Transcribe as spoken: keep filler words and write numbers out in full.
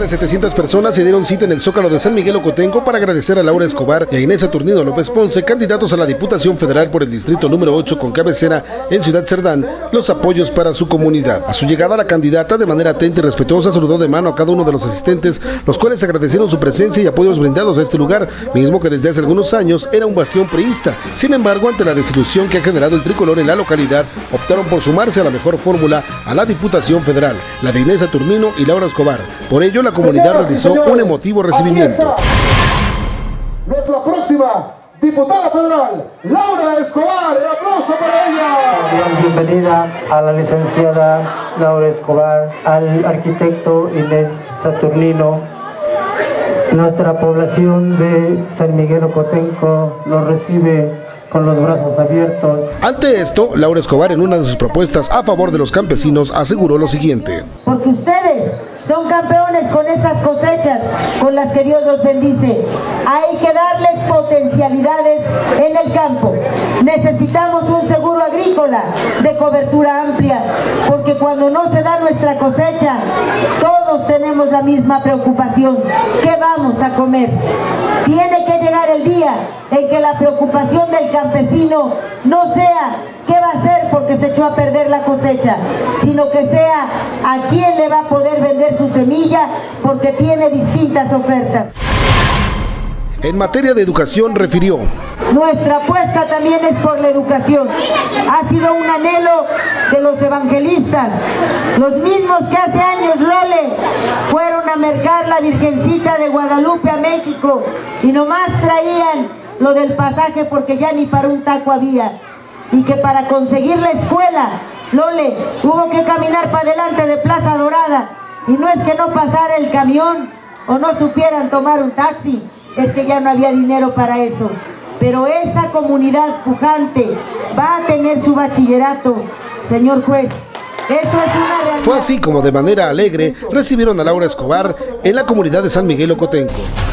de setecientas personas se dieron cita en el Zócalo de San Miguel Ocotenco para agradecer a Laura Escobar y a Inés Saturnino López Ponce, candidatos a la Diputación Federal por el Distrito número ocho con cabecera en Ciudad Cerdán, los apoyos para su comunidad. A su llegada, la candidata, de manera atenta y respetuosa, saludó de mano a cada uno de los asistentes, los cuales agradecieron su presencia y apoyos brindados a este lugar, mismo que desde hace algunos años era un bastión priista. Sin embargo, ante la desilusión que ha generado el tricolor en la localidad, optaron por sumarse a la mejor fórmula a la Diputación Federal, la de Inés Saturnino y Laura Escobar. Por ello, la comunidad Señoras realizó señores, un emotivo recibimiento. Nuestra próxima diputada federal, Laura Escobar. El aplauso para ella. Bienvenida a la licenciada Laura Escobar, al arquitecto Inés Saturnino. Nuestra población de San Miguel Ocotenco los recibe con los brazos abiertos. Ante esto, Laura Escobar, en una de sus propuestas a favor de los campesinos, aseguró lo siguiente: porque ustedes son campeones con estas cosechas con las que Dios los bendice. Hay que darles potencialidades en el campo. Necesitamos un seguro agrícola de cobertura amplia, porque cuando no se da nuestra cosecha, todos tenemos la misma preocupación. ¿Qué vamos a comer? Tiene que llegar el día en que la preocupación del campesino no sea qué va a hacer porque se echó a perder la cosecha, sino que sea a quién le va a poder vender su semilla porque tiene distintas ofertas. En materia de educación, refirió: nuestra apuesta también es por la educación. Ha sido un anhelo de los evangelistas, los mismos que hace años, Lole, fueron a mercar la Virgencita de Guadalupe a México y nomás traían lo del pasaje porque ya ni para un taco había. Y que para conseguir la escuela, Lole, hubo que caminar para adelante de Plaza Dorada. Y no es que no pasara el camión o no supieran tomar un taxi, es que ya no había dinero para eso. Pero esa comunidad pujante va a tener su bachillerato, señor juez. Esto es una realidad. Fue así como, de manera alegre, recibieron a Laura Escobar en la comunidad de San Miguel Ocotenco.